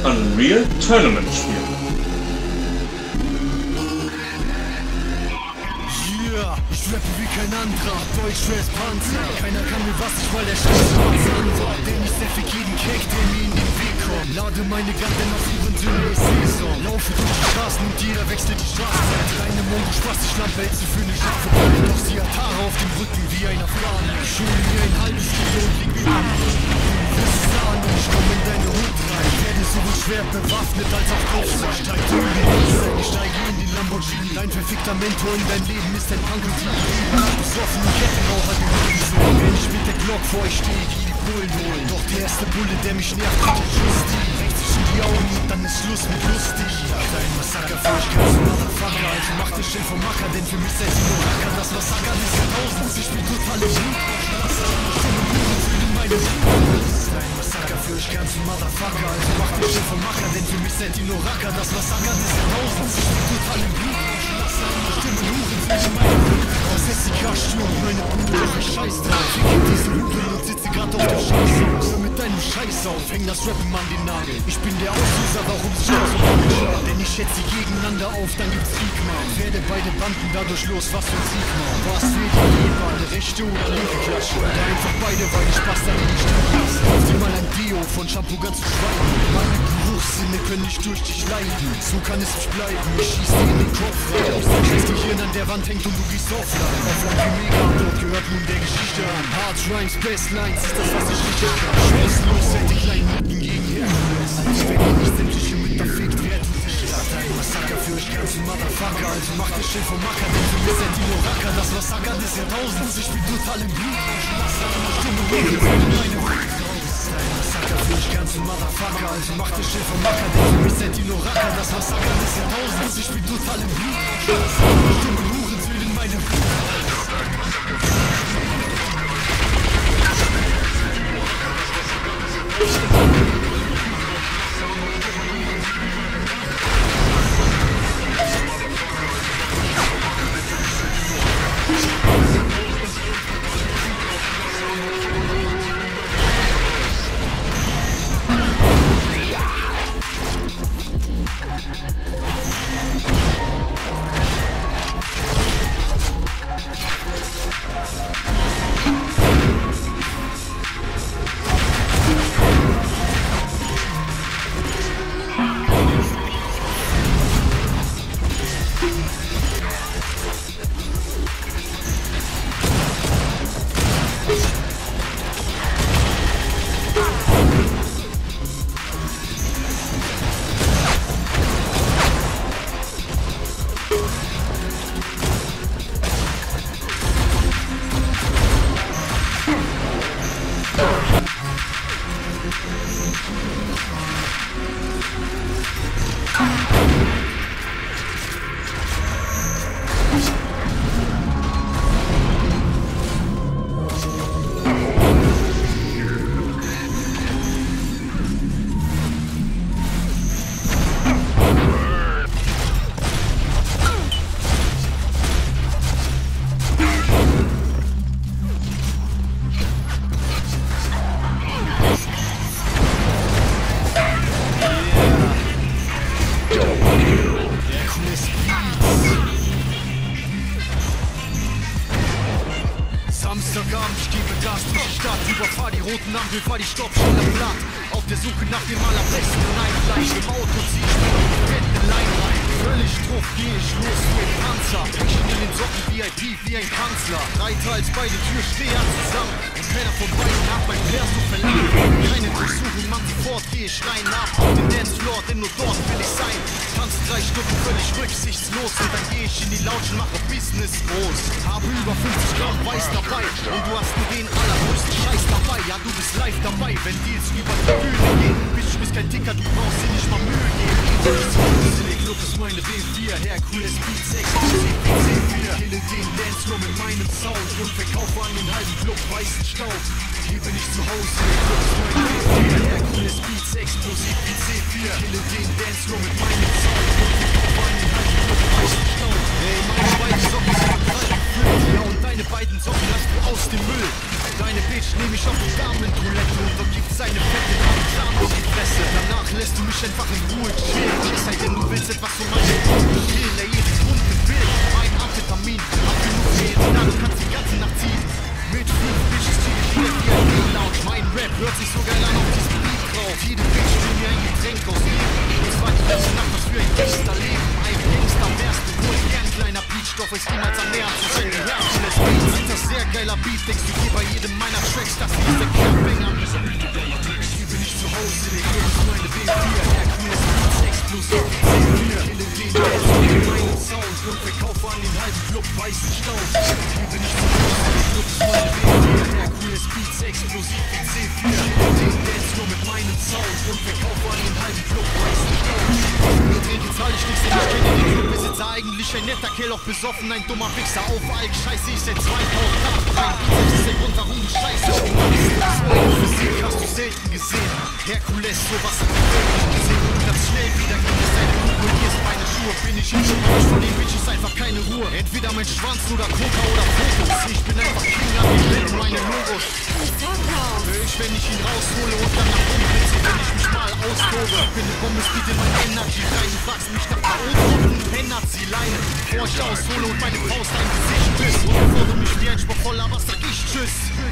Unreal Tournament spielen. Ich rappe wie kein anderer, Deutsch Rap Panzer. Keiner kann mir was, ich weil der Scheiß war. Denn ich sehr für jeden Keck, der mir in den Weg kommt. Lade meine Gatte auf ihren Dünne Saison. Laufe durch die Straßen und jeder wechselt die Straßenzeit. Kleine Mongo Spaß, ich Lampe hält sie für eine Schaffe. Doch sie hat Haare auf dem Rücken wie ein Afghan. Ich schule mir ein halbes Kilo und lieg mir an. Ich komme in deine Hut rein. Werde sowohl schwer bewaffnet als auch Kopfsack. Ich steige in die Lamborghini. Dein verfickter Mentor in dein Leben ist ein Punkelteam. Besoffen und Kettenraucher gewesen. Wenn ich mit der Glock vor euch stehe, geh die Bullen holen. Doch der erste Bulle, der mich nervt, hat den Schuss die. Rechts zwischen die Augen und dann ist Schluss mit lustig. Ja, dein Massaker für euch ganz Motherfucker. Also mach den Schild vom Macker, denn für mich seid ihr nur Racker. Das Massaker ist Jahrtausends. Ich bin total im Blut. Das ist meine Dein Massaker für euch ganz Motherfucker. Also mach den Schild vom Macker, denn für mich seid ihr nur Racker. Das Massaker ist Jahrtausends. Ich bin total im Blut. Stimme Huren zwischen meine Brüder. Aus SDK-Sturm, meine Brüder, doch ich scheiß drauf. Ich geb diesen Hügel und sitze grad auf der Scheiße. Hör mit deinem Scheiß auf, häng das Rappen an den Nagel. Ich bin der Auslöser, warum sich so angeschlagen. Denn ich schätze sie gegeneinander auf, dann gibt's Krieg, Mann. Werde beide Banden dadurch los, was für ein Sieg, Mann. Was fehlt dir lieber, eine rechte oder linke Klatsche? Oder einfach beide, weil ich Spaß an den Stück lasse. Kauf dir mal ein Deo von Shampoo ganz zu schweigen. Meine Geruchssinne können nicht durch dich leiden. So kann es nicht bleiben, ich schieß dir in den Kopf rein. Aus dein scheiß Gehirn an der Wand hängt und du gehst offline. Offline wie mega, dort gehört nun der Geschichte an. Hard Rhymes, Best Lines, ist das, was ich richtig kann. Schwerslos hätte die kleinen Nutten gegen Herkules. Ich werde nicht sämtliche Mütter fickt, wer tut sich das? Ein Massaker für euch ganzen Motherfucker. Also mach das Schild vom Macker, denn für mich seid ihr nur Racker. Das Massaker des Jahrtausends, ich bin total im Blut. Stimme Huren, meine Ein Massaker für euch ganzen Motherfucker. Also mach das Schild vom Macker, denn für mich seid ihr nur Racker. Das Massaker des Jahrtausends, ich bin total im Blut. Stimme Huren, meine Samstagabend, ich gebe Gas durch die Stadt. Überfahr die roten Ampel, fahr die Stoppschilder platt. Auf der Suche nach dem allerbesten Nein-Fleisch. Im Auto zieh ich mir auf die fette Lein rein. Völlig drauf geh ich los wie ein Panzer. Action in den Socken, VIP wie ein Kanzler. Dreiteils, beide Türsteher zusammen. Und keiner von beiden hat mein Flair so verlangt. Keine Durchsuchung, Mann, sofort geh ich rein ab. Auf den Dancefloor, denn nur dort will ich sein. Tanz 3 Stunden völlig rücksichtslos. Und dann geh ich in die Lounge und mache Business groß. Habe über 50 Gramm Weiß dabei. Und du hast nur den allergrößten Scheiß dabei. Ja, du bist live dabei, wenn Deals über die Bühne gehen. Bitch, du bist kein Ticker, du brauchst dir nicht mal Mühe geben. Der Club ist meine W4, Herkules Beats, exklusiv C4. Kille den Dancefloor mit meinem Sound und verkaufe an den halben Club weißen Staub. Hier bin ich zu Hause, der Club ist meine W4, Herkules Beats, exklusiv C4. Kille den Dancefloor mit meinem Sound und verkaufe an den halben Club weißen Staub. Ey, meine beiden Socken sind kalt gefüllt. Ja, und deine beiden Socken hast du aus dem Müll. Deine Bitch nehm ich auf die Damentoilette und dort gibt's eine fette Samen in die Fresse. Danach lässt du mich ich einfach in Ruhe chillen. Es sei denn, du willst etwas von meinem Leben killen. Ey, jedes bunte Bild, mein Amphetamin. Hab genug für jeden Tag, du kannst die ganze Nacht ziehen. Mit 5 Bitches zieh ich hier wie ein Laut. Mein Rap hört sich so geil an auf diesem Beat drauf. Jede Bitch will mir ein Getränk ausgeben. Es war die ganze Nacht, was für ein Gangsterleben. Ein Gangster wärst du wohl gern, kleiner Beatstoff ist niemals am Meer zu sein. Die Herkules Beats sind das sehr geiler Beat. Denkst du hier bei jedem meiner Tracks, das hier ist der Kernbanger. Hier bin ich zu Hause, der Club ist meine B4. Herkules Beats explosiv wie C4. Kille den Dance mit meinem Sound und verkaufe an den halben Club weißen Staub. Hier bin ich zu Hause, der Club ist meine B4. Herkules Beats explosiv wie C4. Kille den Dance nur mit meinem Sound und verkaufe an den halben Club weißen Staub. Mir dreht die Zahl, ich nichts, denn ich kenne den Clubbesitzer. Eigentlich ein netter Kerl, auch besoffen, ein dummer Wichser. Auf Alk, scheiße, ich seit 2008. Mein Bizeps ist der Grund, warum du scheiße. Meine Physik hast du selten gesehen. Herkules, sowas hat die Welt nicht gesehen. Und ganz schnell wieder gibt es eine Kugel. Hier ist meine Schuhe, bin ich in schon raus. Von den Bitches einfach keine Ruhe. Entweder mein Schwanz oder Coca oder Fokus. Ich bin einfach King an den Welt, meine Logos. Wenn ich ihn raushole und dann nach oben blitze, wenn ich mich mal austobe. Ich bin eine Bombe, speed in mein Energy rein. Du fragst mich nach K.O.-Gruppen, Penner, sie Leine. Bevor ich aushole und meine Faust ein Gesicht küsst. Und bevor du mich wie ein Spruch voll laberst, sag ich Tschüss.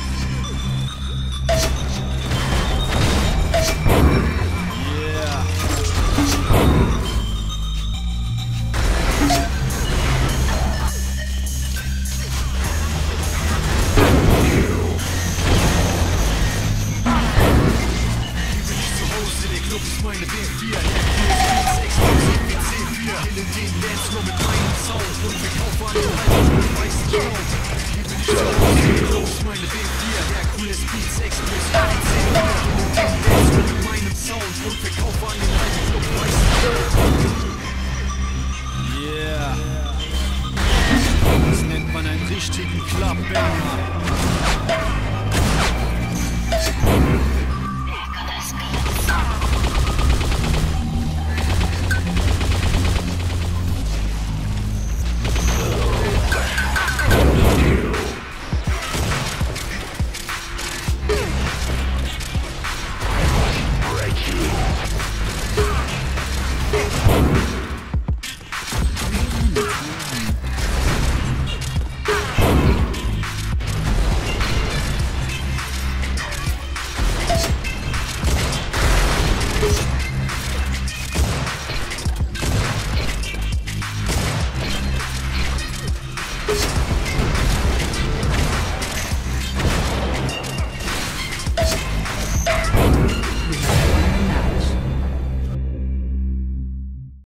Meine B4, Herkules explosiv wie C4. Kille den Dance nur mit meinem Sound und verkaufe an den halben weißen Staub. Hier bin ich zu Hause, meine B4, Herkules Beats explosiv.